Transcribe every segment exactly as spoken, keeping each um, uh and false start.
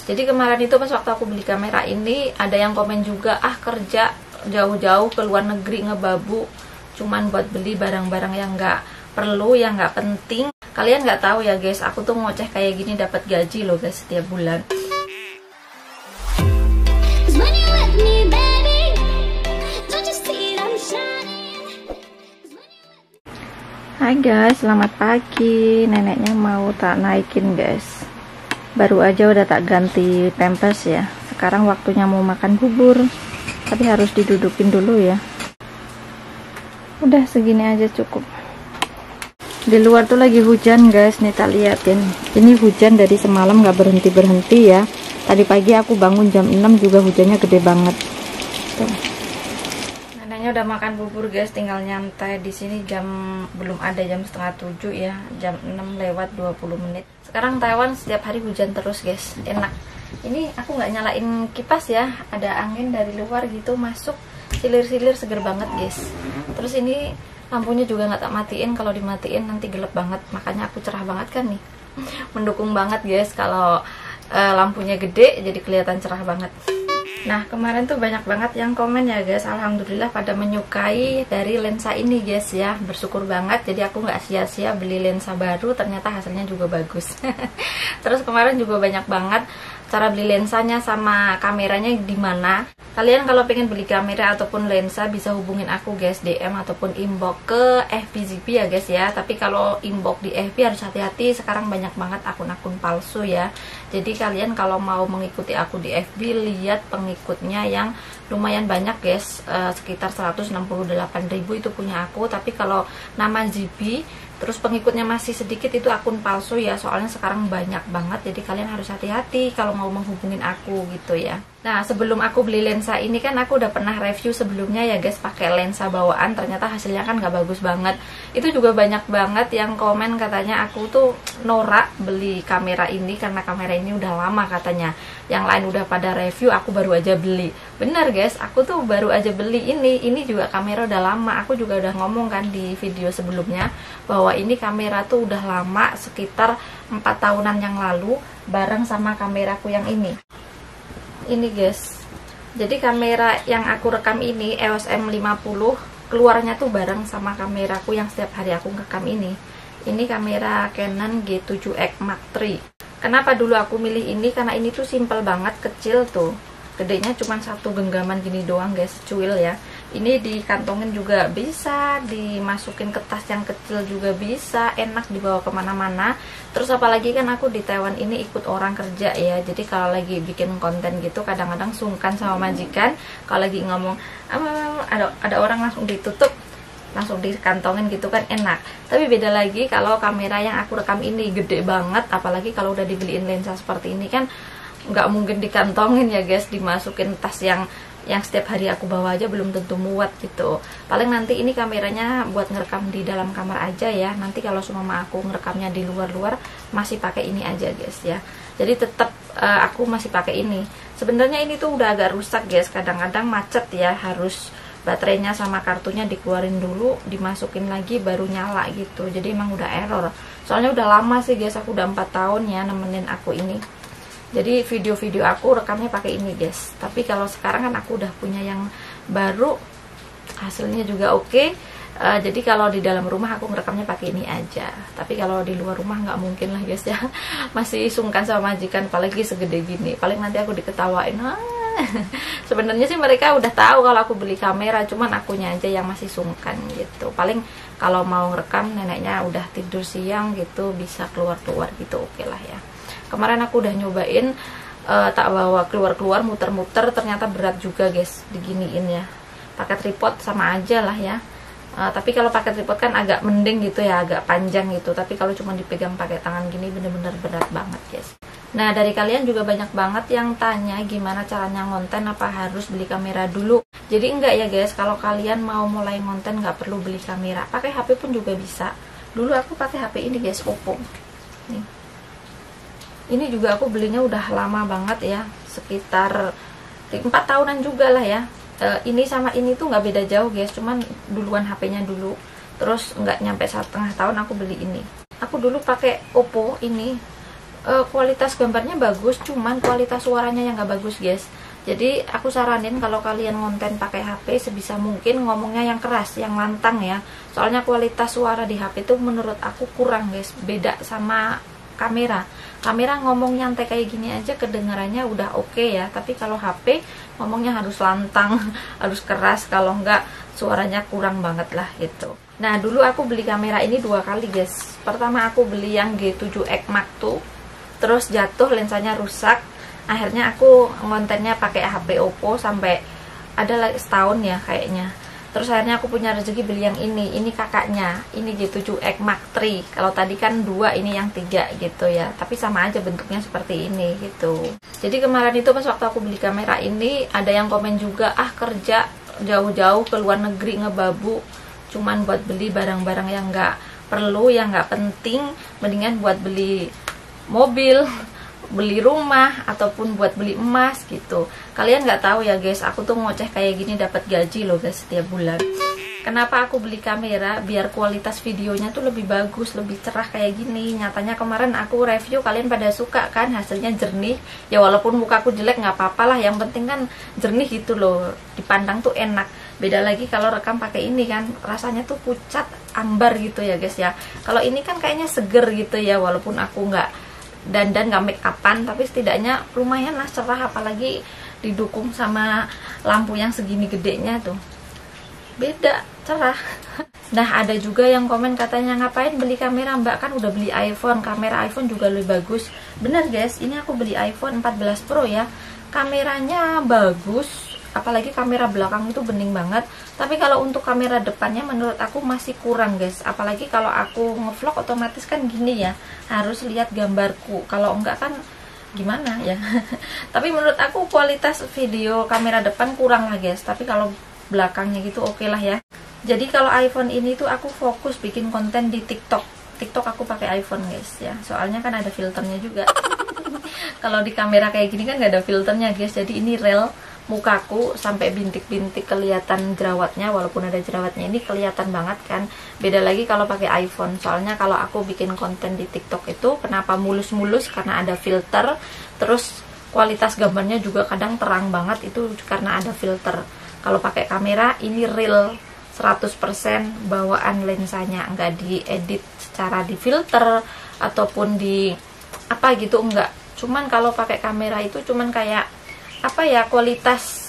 Jadi kemarin itu pas waktu aku beli kamera ini, ada yang komen juga, ah kerja jauh-jauh ke luar negeri ngebabu cuman buat beli barang-barang yang nggak perlu, yang nggak penting. Kalian nggak tahu ya guys, aku tuh ngoceh kayak gini dapat gaji loh guys setiap bulan. Hai guys, selamat pagi. Neneknya mau tak naikin guys. Baru aja udah tak ganti pampers ya. Sekarang waktunya mau makan bubur, tapi harus didudukin dulu ya. Udah segini aja cukup. Di luar tuh lagi hujan guys, nih tak liatin. Ini hujan dari semalam nggak berhenti berhenti ya. Tadi pagi aku bangun jam enam juga hujannya gede banget. Tuh. Neneknya udah makan bubur guys, tinggal nyantai di sini. Jam belum ada, jam setengah tujuh ya, jam enam lewat dua puluh menit. Sekarang Taiwan setiap hari hujan terus guys, enak. Ini aku nggak nyalain kipas ya, ada angin dari luar gitu masuk, silir-silir seger banget guys. Terus ini lampunya juga nggak tak matiin, kalau dimatiin nanti gelap banget, makanya aku cerah banget kan nih. Mendukung banget guys kalau uh, lampunya gede jadi kelihatan cerah banget. Nah kemarin tuh banyak banget yang komen ya guys, alhamdulillah pada menyukai dari lensa ini guys ya, bersyukur banget. Jadi aku nggak sia-sia beli lensa baru, ternyata hasilnya juga bagus. Terus kemarin juga banyak banget cara beli lensanya sama kameranya di mana. Kalian kalau pengen beli kamera ataupun lensa bisa hubungin aku guys, D M ataupun inbox ke F B Z P ya guys ya. Tapi kalau inbox di F B harus hati-hati, sekarang banyak banget akun-akun palsu ya. Jadi kalian kalau mau mengikuti aku di F B, lihat pengikutnya yang lumayan banyak guys, e, sekitar seratus enam puluh delapan ribu itu punya aku. Tapi kalau nama Z B terus pengikutnya masih sedikit, itu akun palsu ya, soalnya sekarang banyak banget. Jadi kalian harus hati-hati kalau mau menghubungin aku gitu ya. Nah sebelum aku beli lensa ini kan aku udah pernah review sebelumnya ya guys, pakai lensa bawaan, ternyata hasilnya kan gak bagus banget. Itu juga banyak banget yang komen katanya aku tuh norak beli kamera ini karena kamera ini udah lama katanya. Yang lain udah pada review, aku baru aja beli. Bener guys, aku tuh baru aja beli ini. Ini juga kamera udah lama, aku juga udah ngomong kan di video sebelumnya bahwa ini kamera tuh udah lama, sekitar empat tahunan yang lalu bareng sama kameraku yang ini. Ini guys, jadi kamera yang aku rekam ini E O S M lima puluh keluarnya tuh bareng sama kameraku yang setiap hari aku rekam ini. Ini kamera Canon G tujuh X Mark tiga. Kenapa dulu aku milih ini? Karena ini tuh simple banget, kecil tuh, gedenya cuma satu genggaman gini doang guys, cuil ya. Ini dikantongin juga bisa, dimasukin ke tas yang kecil juga bisa, enak dibawa kemana-mana. Terus apalagi kan aku di Taiwan ini ikut orang kerja ya, jadi kalau lagi bikin konten gitu kadang-kadang sungkan sama majikan. Kalau lagi ngomong ada ada orang langsung ditutup, langsung dikantongin gitu kan, enak. Tapi beda lagi kalau kamera yang aku rekam ini gede banget, apalagi kalau udah dibeliin lensa seperti ini kan nggak mungkin dikantongin ya guys, dimasukin tas yang yang setiap hari aku bawa aja belum tentu muat gitu. Paling nanti ini kameranya buat ngerekam di dalam kamar aja ya. Nanti kalau semua aku ngerekamnya di luar-luar masih pakai ini aja guys ya. Jadi tetap uh, aku masih pakai ini. Sebenarnya ini tuh udah agak rusak guys, kadang-kadang macet ya, harus baterainya sama kartunya dikeluarin dulu, dimasukin lagi baru nyala gitu. Jadi emang udah error. Soalnya udah lama sih guys, aku udah empat tahun ya nemenin aku ini. Jadi video-video aku rekamnya pakai ini guys. Tapi kalau sekarang kan aku udah punya yang baru, hasilnya juga oke. Okay. Uh, jadi kalau di dalam rumah aku ngerekamnya pakai ini aja. Tapi kalau di luar rumah nggak mungkin lah guys ya. Masih sungkan sama majikan, apalagi segede gini. Paling nanti aku diketawain. Ah. Sebenarnya sih mereka udah tahu kalau aku beli kamera, cuman akunya aja yang masih sungkan gitu. Paling kalau mau ngerekam neneknya udah tidur siang gitu, bisa keluar-keluar gitu, oke okay lah ya. Kemarin aku udah nyobain uh, tak bawa keluar-keluar, muter-muter, ternyata berat juga guys diginiin ya. Pakai tripod sama aja lah ya. Uh, tapi kalau pakai tripod kan agak mending gitu ya, agak panjang gitu. Tapi kalau cuma dipegang pakai tangan gini bener-bener berat banget guys. Nah dari kalian juga banyak banget yang tanya gimana caranya ngonten, apa harus beli kamera dulu. Jadi enggak ya guys, kalau kalian mau mulai ngonten nggak perlu beli kamera, pakai H P pun juga bisa. Dulu aku pakai H P ini guys, Oppo nih. Ini juga aku belinya udah lama banget ya, sekitar empat tahunan juga lah ya. E, ini sama ini tuh nggak beda jauh guys, cuman duluan H P-nya dulu. Terus nggak nyampe setengah tahun aku beli ini. Aku dulu pakai Oppo ini, uh, kualitas gambarnya bagus, cuman kualitas suaranya yang gak bagus guys. Jadi aku saranin kalau kalian ngonten pakai H P sebisa mungkin ngomongnya yang keras, yang lantang ya. Soalnya kualitas suara di H P itu menurut aku kurang guys, beda sama kamera. Kamera ngomong nyantai kayak gini aja kedengarannya udah oke okay ya, tapi kalau H P ngomongnya harus lantang, harus keras, kalau enggak suaranya kurang banget lah gitu. Nah dulu aku beli kamera ini dua kali guys. Pertama aku beli yang G tujuh X Mark two, terus jatuh, lensanya rusak. Akhirnya aku ngontennya pakai H P Oppo sampai ada lagi setahun ya kayaknya. Terus akhirnya aku punya rezeki beli yang ini. Ini kakaknya, ini G tujuh X Mark three. Kalau tadi kan dua, ini yang tiga gitu ya. Tapi sama aja bentuknya seperti ini gitu. Jadi kemarin itu pas waktu aku beli kamera ini, ada yang komen juga, ah kerja jauh-jauh ke luar negeri ngebabu cuman buat beli barang-barang yang nggak perlu, yang nggak penting, mendingan buat beli mobil, beli rumah, ataupun buat beli emas gitu. Kalian nggak tahu ya guys, aku tuh ngoceh kayak gini dapat gaji loh guys setiap bulan. Kenapa aku beli kamera? Biar kualitas videonya tuh lebih bagus, lebih cerah kayak gini. Nyatanya kemarin aku review, kalian pada suka kan, hasilnya jernih. Ya walaupun mukaku jelek nggak apa-apa lah, yang penting kan jernih gitu loh, dipandang tuh enak. Beda lagi kalau rekam pakai ini kan, rasanya tuh pucat, ambar gitu ya guys ya. Kalau ini kan kayaknya seger gitu ya, walaupun aku nggak dandan, nggak make upan, tapi setidaknya lumayan lah cerah, apalagi didukung sama lampu yang segini gedenya tuh, beda cerah. Nah ada juga yang komen katanya, ngapain beli kamera mbak, kan udah beli iPhone, kamera iPhone juga lebih bagus. Bener guys, ini aku beli iPhone fourteen Pro ya, kameranya bagus, apalagi kamera belakang itu bening banget. Tapi kalau untuk kamera depannya menurut aku masih kurang guys, apalagi kalau aku ngevlog otomatis kan gini ya, harus lihat gambarku, kalau enggak kan gimana ya. Tapi menurut aku kualitas video kamera depan kurang lah guys, tapi kalau belakangnya gitu oke okay lah ya. Jadi kalau iPhone ini tuh aku fokus bikin konten di TikTok. TikTok aku pakai iPhone guys ya, soalnya kan ada filternya juga. Kalau di kamera kayak gini kan nggak ada filternya guys, jadi ini real mukaku sampai bintik-bintik kelihatan jerawatnya, walaupun ada jerawatnya ini kelihatan banget kan. Beda lagi kalau pakai iPhone, soalnya kalau aku bikin konten di TikTok itu kenapa mulus-mulus, karena ada filter. Terus kualitas gambarnya juga kadang terang banget, itu karena ada filter. Kalau pakai kamera ini real seratus persen bawaan lensanya, nggak diedit secara di filter ataupun di apa gitu, enggak. Cuman kalau pakai kamera itu cuman kayak apa ya, kualitas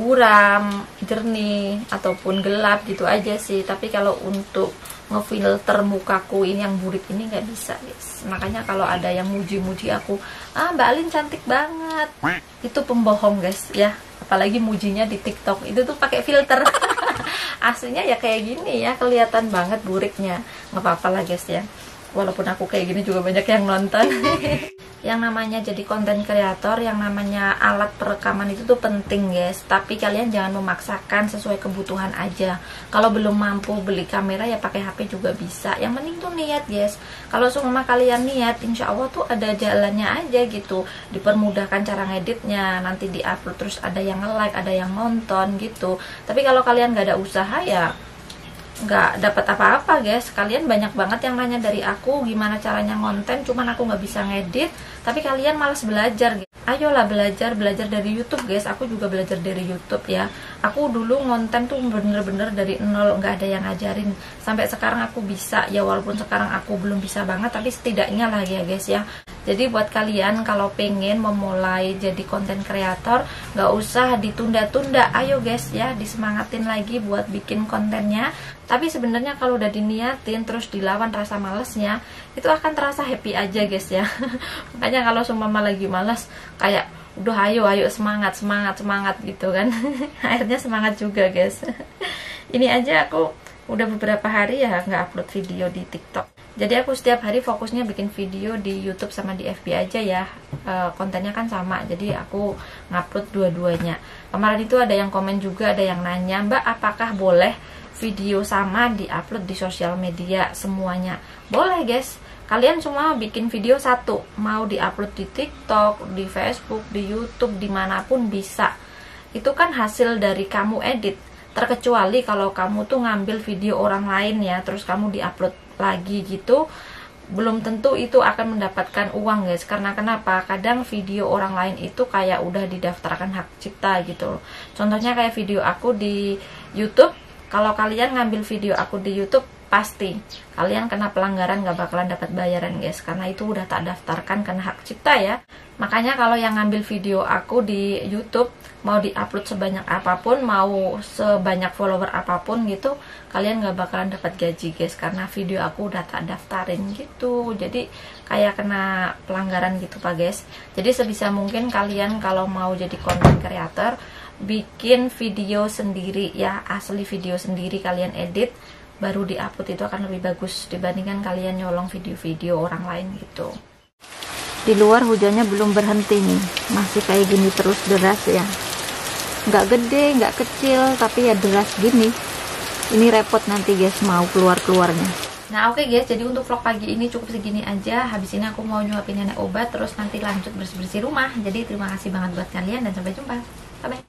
buram, jernih ataupun gelap gitu aja sih. Tapi kalau untuk ngefilter mukaku ini yang burik ini nggak bisa guys. Makanya kalau ada yang muji-muji aku, ah Mbak Alin cantik banget, itu pembohong guys ya. Apalagi mujinya di TikTok itu tuh pakai filter. Aslinya ya kayak gini ya, kelihatan banget buriknya. Nggak apa-apa lah guys ya, walaupun aku kayak gini juga banyak yang nonton. Yang namanya jadi konten kreator, yang namanya alat perekaman itu tuh penting guys, tapi kalian jangan memaksakan, sesuai kebutuhan aja. Kalau belum mampu beli kamera ya pakai H P juga bisa, yang penting tuh niat guys. Kalau semua kalian niat, insya Allah tuh ada jalannya aja gitu, dipermudahkan cara ngeditnya, nanti diupload terus ada yang nge-like, ada yang nonton gitu. Tapi kalau kalian gak ada usaha ya nggak dapat apa-apa guys. Kalian banyak banget yang nanya dari aku gimana caranya ngonten, cuman aku nggak bisa ngedit, tapi kalian malas belajar guys. Ayolah belajar, belajar dari YouTube guys. Aku juga belajar dari YouTube ya. Aku dulu ngonten tuh bener-bener dari nol, nggak ada yang ngajarin, sampai sekarang aku bisa ya, walaupun sekarang aku belum bisa banget, tapi setidaknya lah ya guys ya. Jadi buat kalian kalau pengen memulai jadi konten kreator, nggak usah ditunda-tunda, ayo guys ya, disemangatin lagi buat bikin kontennya. Tapi sebenarnya kalau udah diniatin terus dilawan rasa malesnya, itu akan terasa happy aja guys ya. Makanya kalau seumpama lagi malas, kayak udah ayo ayo semangat semangat semangat gitu kan. Akhirnya semangat juga guys. Ini aja aku udah beberapa hari ya nggak upload video di TikTok. Jadi aku setiap hari fokusnya bikin video di YouTube sama di F B aja ya. E, kontennya kan sama, jadi aku ngupload dua-duanya. Kemarin itu ada yang komen juga, ada yang nanya, Mbak apakah boleh video sama diupload di sosial media semuanya? Boleh guys, kalian semua bikin video satu, mau diupload di TikTok, di Facebook, di YouTube, dimanapun bisa. Itu kan hasil dari kamu edit. Terkecuali kalau kamu tuh ngambil video orang lain ya, terus kamu diupload lagi gitu, belum tentu itu akan mendapatkan uang guys. Karena kenapa? Kadang video orang lain itu kayak udah didaftarkan hak cipta gitu loh. Contohnya kayak video aku di YouTube, kalau kalian ngambil video aku di YouTube, pasti kalian kena pelanggaran, gak bakalan dapat bayaran guys, karena itu udah tak daftarkan kena hak cipta ya. Makanya kalau yang ngambil video aku di YouTube, mau diupload sebanyak apapun, mau sebanyak follower apapun gitu, kalian gak bakalan dapat gaji guys, karena video aku udah tak daftarin gitu. Jadi kayak kena pelanggaran gitu pak guys. Jadi sebisa mungkin kalian kalau mau jadi content creator, bikin video sendiri ya, asli video sendiri kalian edit, baru diupload, itu akan lebih bagus dibandingkan kalian nyolong video-video orang lain gitu. Di luar hujannya belum berhenti nih, masih kayak gini terus deras ya, nggak gede nggak kecil, tapi ya deras gini. Ini repot nanti guys mau keluar-keluarnya. Nah oke okay guys, jadi untuk vlog pagi ini cukup segini aja. Habis ini aku mau nyuapin nenek obat, terus nanti lanjut bersih-bersih rumah. Jadi terima kasih banget buat kalian dan sampai jumpa, bye bye.